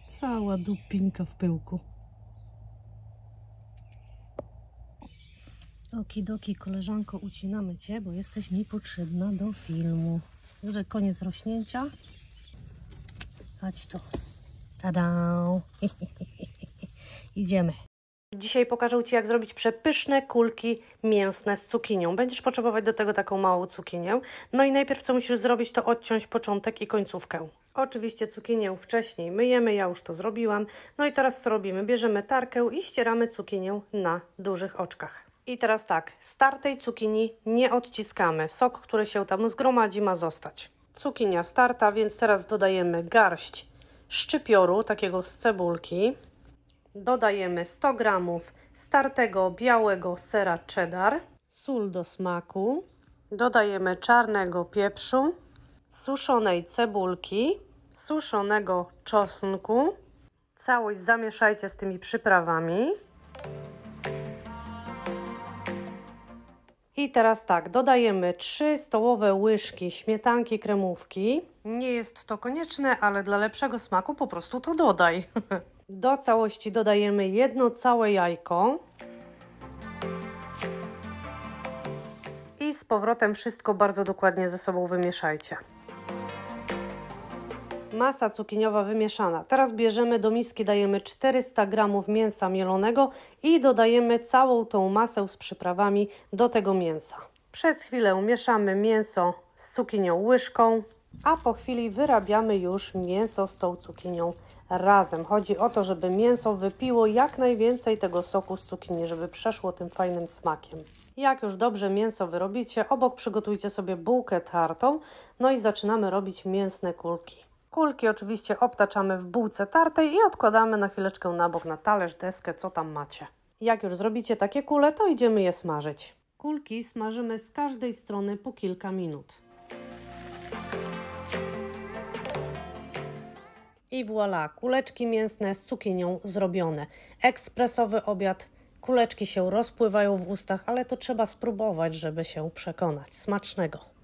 Cała dupinka w pyłku. Okidoki, koleżanko, ucinamy Cię, bo jesteś mi potrzebna do filmu. Że koniec rośnięcia. Chodź tu. Tada! Idziemy. Dzisiaj pokażę Ci, jak zrobić przepyszne kulki mięsne z cukinią. Będziesz potrzebować do tego taką małą cukinię. No i najpierw co musisz zrobić, to odciąć początek i końcówkę. Oczywiście cukinię wcześniej myjemy, ja już to zrobiłam. No i teraz co robimy? Bierzemy tarkę i ścieramy cukinię na dużych oczkach. I teraz tak, z tartej cukinii nie odciskamy. Sok, który się tam zgromadzi, ma zostać. Cukinia starta, więc teraz dodajemy garść szczypioru, takiego z cebulki. Dodajemy 100 g startego białego sera cheddar, sól do smaku, dodajemy czarnego pieprzu, suszonej cebulki, suszonego czosnku. Całość zamieszajcie z tymi przyprawami. I teraz tak, dodajemy 3 stołowe łyżki śmietanki kremówki. Nie jest to konieczne, ale dla lepszego smaku po prostu to dodaj. Do całości dodajemy jedno całe jajko. I z powrotem wszystko bardzo dokładnie ze sobą wymieszajcie. Masa cukiniowa wymieszana. Teraz bierzemy do miski, dajemy 400 g mięsa mielonego i dodajemy całą tą masę z przyprawami do tego mięsa. Przez chwilę mieszamy mięso z cukinią łyżką, a po chwili wyrabiamy już mięso z tą cukinią razem. Chodzi o to, żeby mięso wypiło jak najwięcej tego soku z cukinii, żeby przeszło tym fajnym smakiem. Jak już dobrze mięso wyrobicie, obok przygotujcie sobie bułkę tartą, no i zaczynamy robić mięsne kulki. Kulki oczywiście obtaczamy w bułce tartej i odkładamy na chwileczkę na bok, na talerz, deskę, co tam macie. Jak już zrobicie takie kule, to idziemy je smażyć. Kulki smażymy z każdej strony po kilka minut. I voilà, kuleczki mięsne z cukinią zrobione. Ekspresowy obiad. Kuleczki się rozpływają w ustach, ale to trzeba spróbować, żeby się przekonać. Smacznego!